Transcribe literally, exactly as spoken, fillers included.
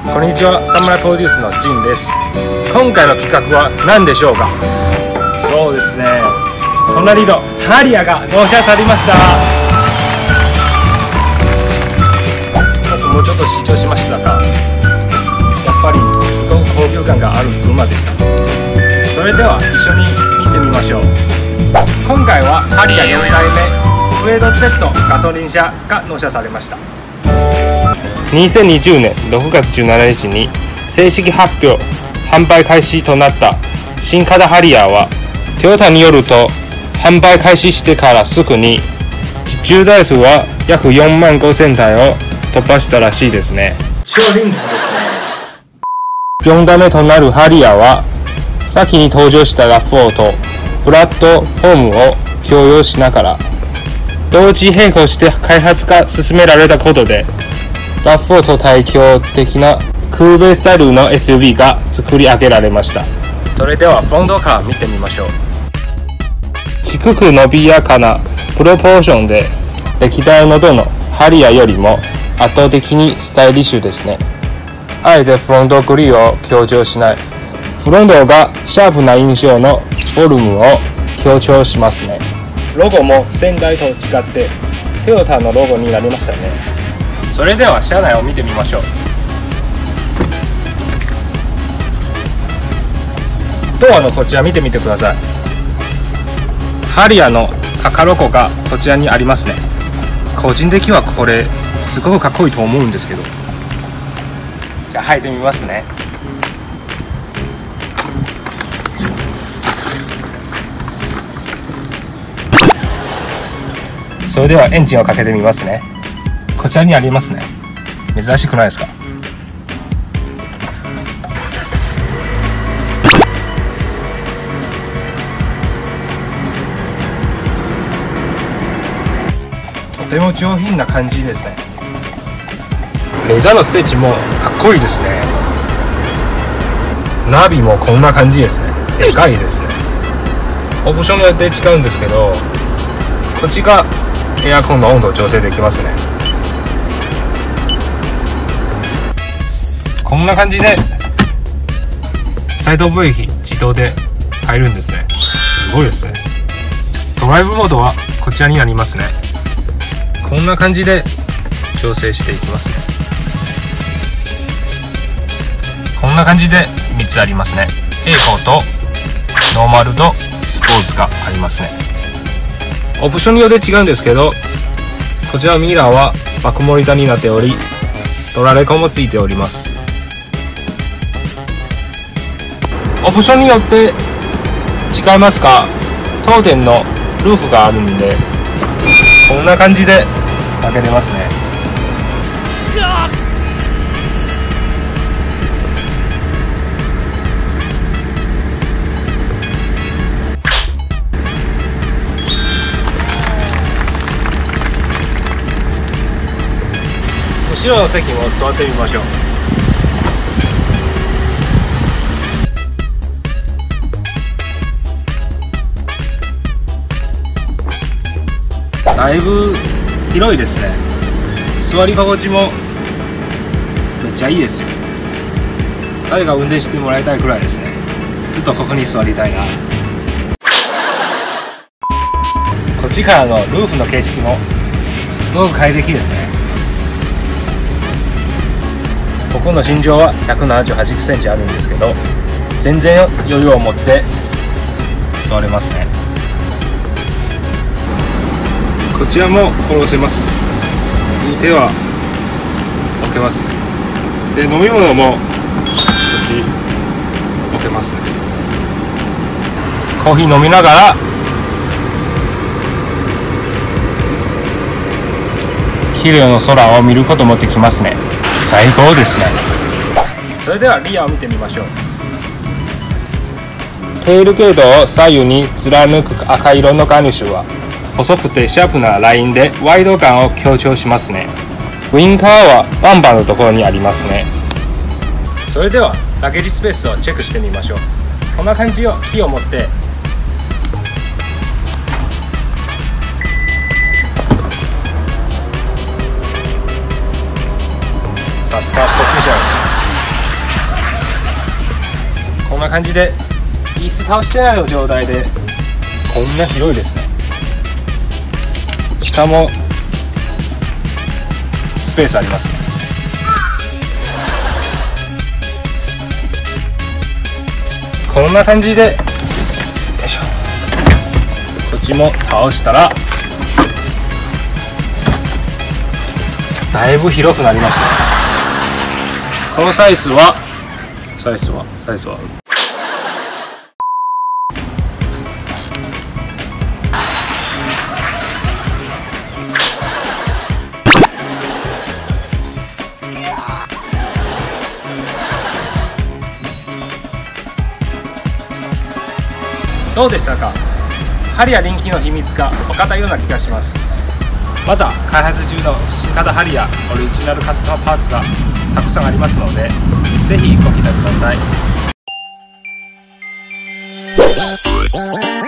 こんにちは、サムライプロデュースのジンです。今回の企画は何でしょうか。そうですね、隣のハリアが納車されました。もうちょっと試乗しましたが、やっぱりすごく高級感がある車でした。それでは一緒に見てみましょう。今回はハリアよんだいめグレード Z ガソリン車が納車されました。にせんにじゅうねんろくがつじゅうしちにちに正式発表販売開始となった新型ハリアーは、トヨタによると販売開始してからすぐに受注台数は約よんまんごせんだいを突破したらしいですね。超人気ですね。よんだいめとなるハリアーは、先に登場したラフォーとプラットフォームを共用しながら同時並行して開発が進められたことで、ラフォーと対照的な空米スタイルの エスユーブイ が作り上げられました。それではフロントから見てみましょう。低く伸びやかなプロポーションで、歴代のどのハリアよりも圧倒的にスタイリッシュですね。あえてフロントグリルを強調しない、フロントがシャープな印象のフォルムを強調しますね。ロゴも先代と違ってトヨタのロゴになりましたね。それでは車内を見てみましょう。ドアのこちら見てみてください。ハリアの赤ロゴがこちらにありますね。個人的にはこれすごくかっこいいと思うんですけど、じゃあ履いてみますね。それではエンジンをかけてみますね。こちらにありますね。珍しくないですか。とても上品な感じですね。レザーのステッチもかっこいいですね。ナビもこんな感じですね。でかいですね。オプションによって違うんですけど、こっちがエアコンの温度を調整できますね。こんな感じでサイドブレーキ自動で入るんですね。すごいですね。ドライブモードはこちらになりますね。こんな感じで調整していきますね。こんな感じでみっつありますね。エコとノーマルとスポーツがありますね。オプションによって違うんですけど、こちらミラーはバックモニターになっており、ドラレコもついております。オプションによって違いますが、当店のルーフがあるんで、こんな感じで開けれますね。後ろの席も座ってみましょう。だいぶ広いですね。座り心地もめっちゃいいですよ。誰が運転してもらいたいくらいですね。ずっとここに座りたいな。こっちからのルーフの景色もすごく快適ですね。ここの身長はひゃくななじゅうはちセンチあるんですけど、全然余裕を持って座れますね。こちらも下ろせます。手は置けます。で、飲み物もこっち置けますね。コーヒー飲みながら綺麗な空を見ることもできますね。最高ですね。それではリアを見てみましょう。テールゲートを左右に貫く赤色のガーニッシュは、細くてシャープなラインでワイド感を強調しますね。ウインカーはバンパーのところにありますね。それではラゲージスペースをチェックしてみましょう。こんな感じをキーを持ってさすがコック車です。 んな感じで椅子倒してない状態でこんな広いですね。しかもスペースありますね。こんな感じでよいしょ、こっちも倒したらだいぶ広くなりますね。このサイズはサイズはサイズはどうでしたか？針や人気の秘密が分かったような気がします。まだ開発中の新型針やオリジナルカスタムパーツがたくさんありますので、ぜひご期待ください。